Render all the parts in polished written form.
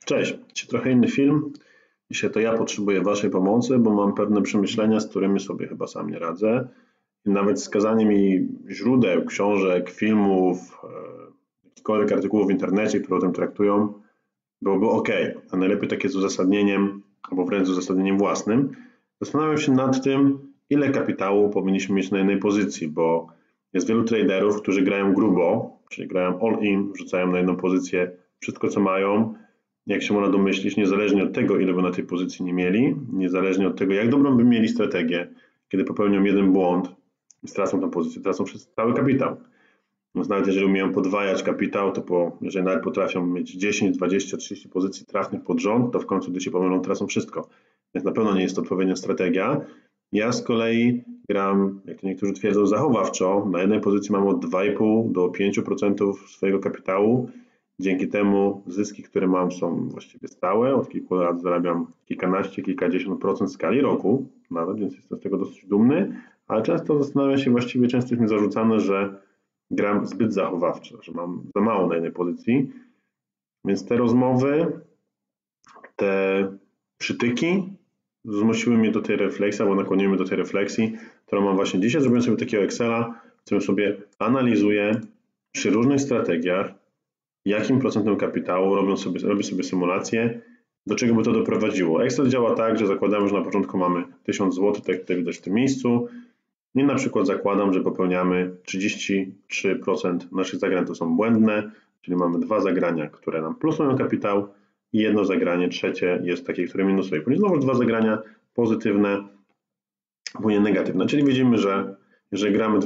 Cześć, dzisiaj trochę inny film. Dzisiaj to ja potrzebuję Waszej pomocy, bo mam pewne przemyślenia, z którymi sobie chyba sam nie radzę. I nawet wskazanie mi źródeł, książek, filmów, jakichkolwiek artykułów w internecie, które o tym traktują, byłoby ok. A najlepiej takie z uzasadnieniem, albo wręcz z uzasadnieniem własnym. Zastanawiam się nad tym, ile kapitału powinniśmy mieć na jednej pozycji, bo jest wielu traderów, którzy grają grubo, czyli grają all in, wrzucają na jedną pozycję wszystko, co mają. Jak się można domyślić, niezależnie od tego, ile by na tej pozycji nie mieli, niezależnie od tego, jak dobrą by mieli strategię, kiedy popełnią jeden błąd i stracą tę pozycję, tracą cały kapitał. Więc nawet jeżeli umieją podwajać kapitał, to jeżeli nawet potrafią mieć 10, 20, 30 pozycji trafnych pod rząd, to w końcu, gdy się pomylą, tracą wszystko. Więc na pewno nie jest to odpowiednia strategia. Ja z kolei gram, jak to niektórzy twierdzą, zachowawczo. Na jednej pozycji mam od 2,5 do 5% swojego kapitału. Dzięki temu zyski, które mam, są właściwie stałe. Od kilku lat zarabiam kilkanaście, kilkadziesiąt procent w skali roku nawet, więc jestem z tego dosyć dumny, ale często zastanawiam się, właściwie często jest mi zarzucane, że gram zbyt zachowawczo, że mam za mało na jednej pozycji. Więc te rozmowy, te przytyki zmusiły mnie do tej refleksji, albo nakłoniły mnie do tej refleksji, którą mam właśnie dzisiaj. Zrobiłem sobie takiego Excela, w którym sobie analizuję przy różnych strategiach, jakim procentem kapitału robię sobie symulację, do czego by to doprowadziło. Excel działa tak, że zakładamy, że na początku mamy 1000 zł, tak jak tutaj widać w tym miejscu, i na przykład zakładam, że popełniamy 33% naszych zagrań to są błędne, czyli mamy dwa zagrania, które nam plusują kapitał i jedno zagranie trzecie jest takie, które minusuje. Później znowu dwa zagrania pozytywne, później negatywne, czyli widzimy, że jeżeli gramy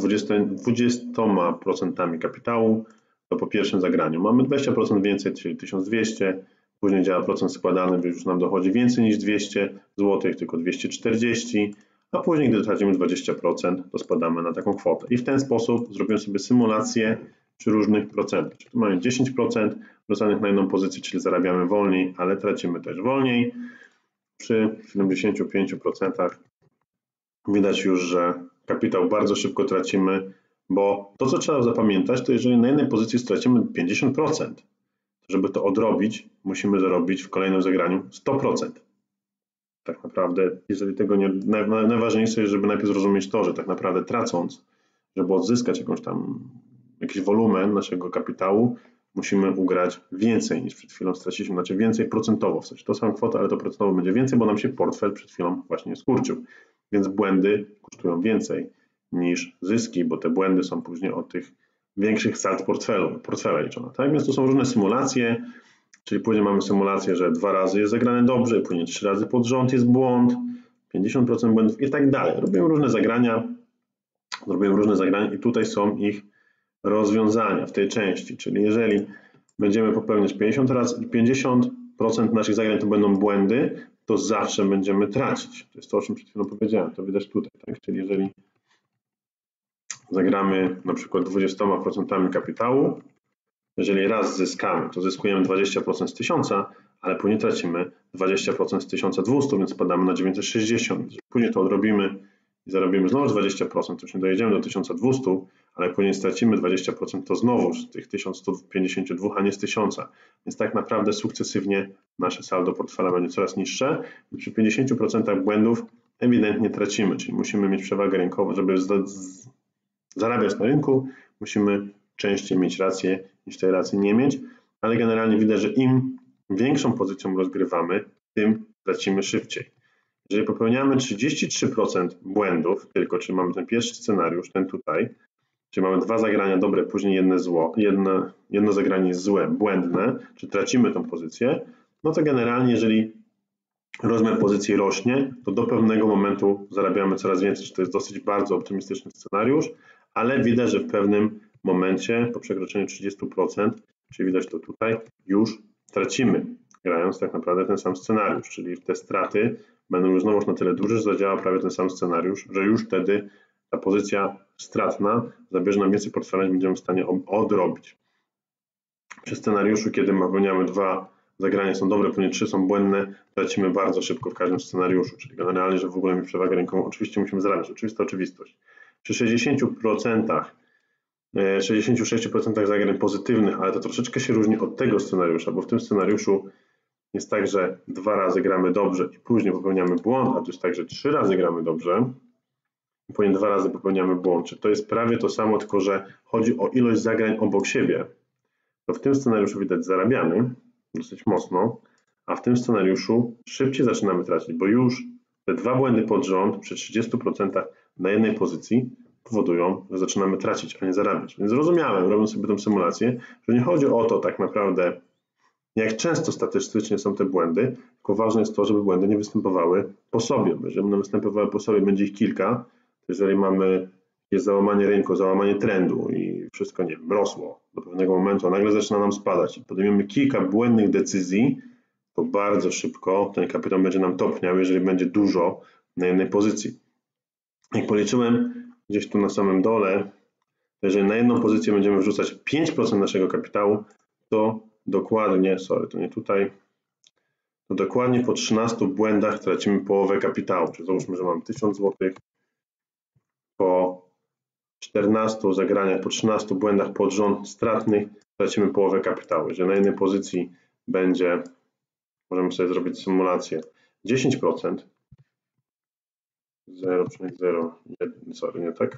20% kapitału, to po pierwszym zagraniu mamy 20% więcej, czyli 1200, później działa procent składany, więc już nam dochodzi więcej niż 200 zł, tylko 240, a później, gdy tracimy 20%, to spadamy na taką kwotę. I w ten sposób zrobimy sobie symulację przy różnych procentach. Czyli tu mamy 10% wrzucanych na jedną pozycję, czyli zarabiamy wolniej, ale tracimy też wolniej. Przy 75% widać już, że kapitał bardzo szybko tracimy, bo to, co trzeba zapamiętać, to jeżeli na jednej pozycji stracimy 50%, to żeby to odrobić, musimy zarobić w kolejnym zagraniu 100%. Tak naprawdę, jeżeli tego nie... Najważniejsze jest, żeby najpierw zrozumieć to, że tak naprawdę tracąc, żeby odzyskać jakiś wolumen naszego kapitału, musimy ugrać więcej niż przed chwilą straciliśmy, znaczy więcej procentowo, w sensie tą samą kwotę, ale to procentowo będzie więcej, bo nam się portfel przed chwilą właśnie skurczył. Więc błędy kosztują więcej niż zyski, bo te błędy są później od tych większych sald portfela liczone. Tak? Więc to są różne symulacje, czyli później mamy symulację, że 2 razy jest zagrane dobrze, później 3 razy pod rząd jest błąd, 50% błędów i tak dalej. Robimy różne zagrania i tutaj są ich rozwiązania w tej części, czyli jeżeli będziemy popełniać 50% naszych zagrań to będą błędy, to zawsze będziemy tracić. To jest to, o czym przed chwilą powiedziałem, to widać tutaj. Tak? Czyli jeżeli zagramy na przykład 20% kapitału, jeżeli raz zyskamy, to zyskujemy 20% z 1000, ale później tracimy 20% z 1200, więc spadamy na 960. Później to odrobimy i zarobimy znowu 20%, to już nie dojedziemy do 1200, ale później stracimy 20%, to znowu z tych 1152, a nie z 1000. Więc tak naprawdę sukcesywnie nasze saldo portfela będzie coraz niższe i przy 50% błędów ewidentnie tracimy, czyli musimy mieć przewagę rynkową, żeby zarabiać na rynku, musimy częściej mieć rację niż tej racji nie mieć, ale generalnie widać, że im większą pozycją rozgrywamy, tym tracimy szybciej. Jeżeli popełniamy 33% błędów tylko, czyli mamy ten pierwszy scenariusz, ten tutaj, czyli mamy dwa zagrania dobre, później jedno zagranie jest złe, błędne, czy tracimy tą pozycję, no to generalnie jeżeli rozmiar pozycji rośnie, to do pewnego momentu zarabiamy coraz więcej, to jest dosyć bardzo optymistyczny scenariusz, ale widać, że w pewnym momencie po przekroczeniu 30%, czyli widać to tutaj, już tracimy, grając tak naprawdę ten sam scenariusz, czyli te straty będą już znowu na tyle duże, że zadziała prawie ten sam scenariusz, że już wtedy ta pozycja stratna zabierze nam więcej portfela, niż będziemy w stanie odrobić. Przy scenariuszu, kiedy popełniamy 2 zagrania są dobre, później 3 są błędne, tracimy bardzo szybko w każdym scenariuszu, czyli generalnie, że w ogóle mieć przewagę rynkową, oczywiście musimy zarabiać, oczywista oczywistość. Przy 66% zagrań pozytywnych, ale to troszeczkę się różni od tego scenariusza, bo w tym scenariuszu jest tak, że 2 razy gramy dobrze i później popełniamy błąd, a to jest tak, że 3 razy gramy dobrze i później 2 razy popełniamy błąd. Czy to jest prawie to samo, tylko że chodzi o ilość zagrań obok siebie. To w tym scenariuszu widać zarabiamy dosyć mocno, a w tym scenariuszu szybciej zaczynamy tracić, bo już te 2 błędy pod rząd przy 30% na jednej pozycji powodują, że zaczynamy tracić, a nie zarabiać. Więc zrozumiałem, robiąc sobie tę symulację, że nie chodzi o to tak naprawdę, jak często statystycznie są te błędy, tylko ważne jest to, żeby błędy nie występowały po sobie. Bo jeżeli one występowały po sobie, będzie ich kilka, to jeżeli mamy jest załamanie rynku, załamanie trendu i wszystko, nie wiem, rosło do pewnego momentu, a nagle zaczyna nam spadać i podejmiemy kilka błędnych decyzji, to bardzo szybko ten kapitał będzie nam topniał, jeżeli będzie dużo na jednej pozycji. Jak policzyłem gdzieś tu na samym dole, to jeżeli na jedną pozycję będziemy wrzucać 5% naszego kapitału, to dokładnie, to nie tutaj, to dokładnie po 13 błędach tracimy połowę kapitału. Czyli załóżmy, że mam 1000 zł, po 14 zagraniach, po 13 błędach pod rząd stratnych tracimy połowę kapitału. Jeżeli na jednej pozycji będzie, możemy sobie zrobić symulację, 10%, 0,01, nie tak?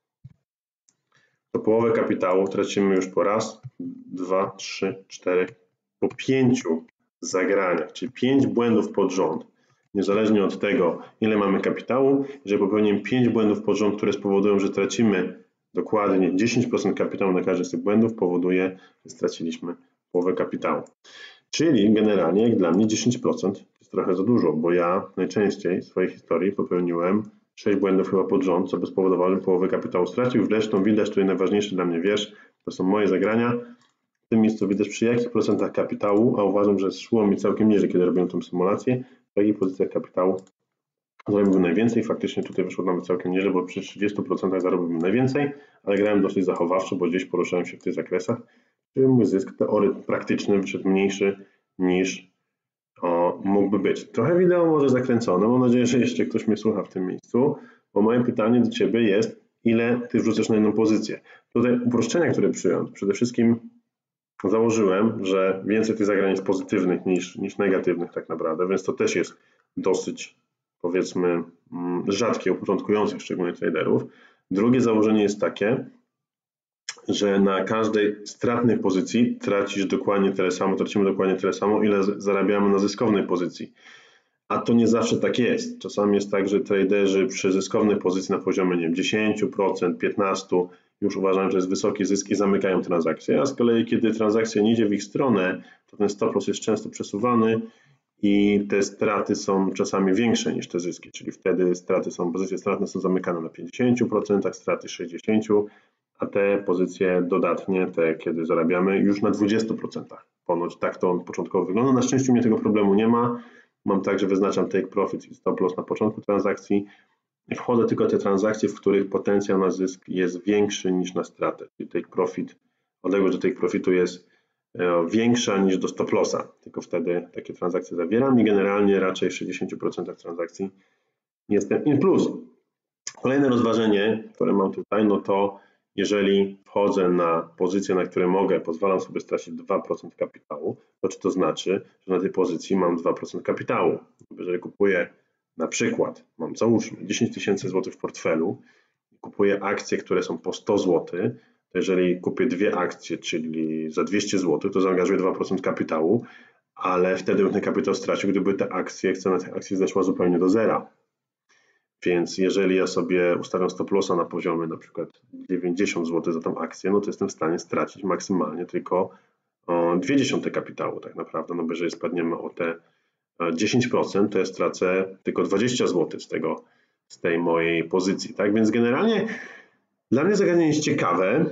To połowę kapitału tracimy już po raz, 2, 3, 4, po 5 zagraniach, czyli 5 błędów pod rząd. Niezależnie od tego, ile mamy kapitału, jeżeli popełnimy 5 błędów pod rząd, które spowodują, że tracimy dokładnie 10% kapitału na każdy z tych błędów, powoduje, że straciliśmy połowę kapitału. Czyli generalnie, jak dla mnie, 10% jest trochę za dużo, bo ja najczęściej w swojej historii popełniłem 6 błędów chyba pod rząd, co by spowodowało, że połowę kapitału stracił. Zresztą widać tutaj najważniejszy dla mnie wiersz, to są moje zagrania. W tym miejscu widać przy jakich procentach kapitału, a uważam, że szło mi całkiem nieźle, kiedy robiłem tę symulację, w jakich pozycjach kapitału zarobiłbym najwięcej. Faktycznie tutaj wyszło nawet całkiem nieźle, bo przy 30% zarobiłbym najwięcej, ale grałem dosyć zachowawczo, bo gdzieś poruszałem się w tych zakresach, czyli mój zysk praktyczny wyszedł mniejszy niż mógłby być. Trochę wideo może zakręcone, mam nadzieję, że jeszcze ktoś mnie słucha w tym miejscu, bo moje pytanie do Ciebie jest, ile Ty wrzucasz na jedną pozycję. Tutaj uproszczenia, które przyjąłem, przede wszystkim założyłem, że więcej tych zagrań jest pozytywnych niż negatywnych tak naprawdę, więc to też jest dosyć, powiedzmy, rzadkie u początkujących, szczególnie traderów. Drugie założenie jest takie, że na każdej stratnej pozycji tracimy dokładnie tyle samo, ile zarabiamy na zyskownej pozycji. A to nie zawsze tak jest. Czasami jest tak, że traderzy przy zyskownej pozycji na poziomie, nie wiem, 10%, 15% już uważają, że jest wysoki zysk i zamykają transakcję, a z kolei kiedy transakcja nie idzie w ich stronę, to ten stop loss jest często przesuwany i te straty są czasami większe niż te zyski, czyli wtedy pozycje stratne są zamykane na 50%, straty 60%, a te pozycje dodatnie, te kiedy zarabiamy już na 20%. Ponoć tak to on początkowo wygląda. Na szczęście u mnie tego problemu nie ma. Mam tak, że wyznaczam take profit i stop loss na początku transakcji i wchodzę tylko w te transakcje, w których potencjał na zysk jest większy niż na stratę. Czyli take profit, odległość do take profitu jest większa niż do stop lossa. Tylko wtedy takie transakcje zawieram i generalnie raczej w 60% transakcji jestem in plus. Kolejne rozważenie, które mam tutaj, no to jeżeli wchodzę na pozycję, na której pozwalam sobie stracić 2% kapitału, to czy to znaczy, że na tej pozycji mam 2% kapitału? Jeżeli kupuję na przykład, załóżmy 10 tysięcy złotych w portfelu, kupuję akcje, które są po 100 zł, to jeżeli kupię 2 akcje, czyli za 200 zł, to zaangażuję 2% kapitału, ale wtedy bym ten kapitał stracił, gdyby cena tych akcji zeszła zupełnie do zera. Więc jeżeli ja sobie ustawiam stop lossa na poziomie na przykład 90 zł za tą akcję, no to jestem w stanie stracić maksymalnie tylko 0,2 kapitału tak naprawdę, no bo jeżeli spadniemy o te 10%, to ja stracę tylko 20 zł z tej mojej pozycji, tak? Więc generalnie dla mnie zagadnienie jest ciekawe,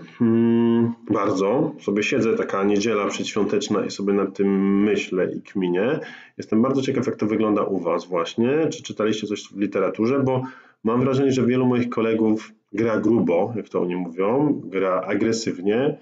bardzo. Sobie siedzę, taka niedziela przedświąteczna i sobie nad tym myślę i kminię. Jestem bardzo ciekaw, jak to wygląda u Was właśnie. Czy czytaliście coś w literaturze, bo mam wrażenie, że wielu moich kolegów gra grubo, jak to oni mówią, gra agresywnie.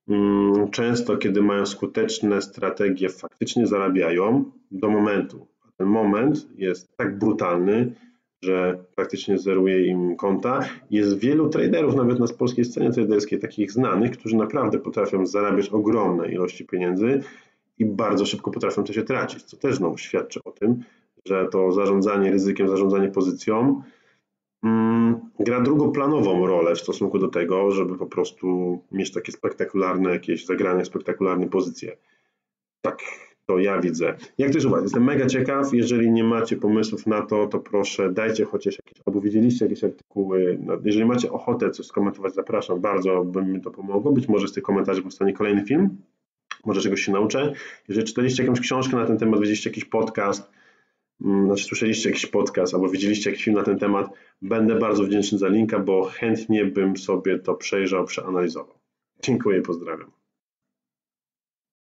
Często, kiedy mają skuteczne strategie, faktycznie zarabiają do momentu. A ten moment jest tak brutalny, że praktycznie zeruje im konta. Jest wielu traderów, nawet na polskiej scenie traderskiej, takich znanych, którzy naprawdę potrafią zarabiać ogromne ilości pieniędzy i bardzo szybko potrafią to się tracić, co też znowu świadczy o tym, że to zarządzanie ryzykiem, zarządzanie pozycją gra drugoplanową rolę w stosunku do tego, żeby po prostu mieć takie spektakularne jakieś zagranie, spektakularne pozycje. Tak to ja widzę. Jak to jest u Was? Jestem mega ciekaw. Jeżeli nie macie pomysłów na to, to proszę dajcie chociaż jakieś, albo widzieliście jakieś artykuły. Jeżeli macie ochotę coś skomentować, zapraszam bardzo, by mi to pomogło. Być może z tych komentarzy powstanie kolejny film. Może czegoś się nauczę. Jeżeli czytaliście jakąś książkę na ten temat, widzieliście jakiś podcast, słyszeliście jakiś podcast albo widzieliście jakiś film na ten temat, będę bardzo wdzięczny za linka, bo chętnie bym sobie to przejrzał, przeanalizował. Dziękuję i pozdrawiam.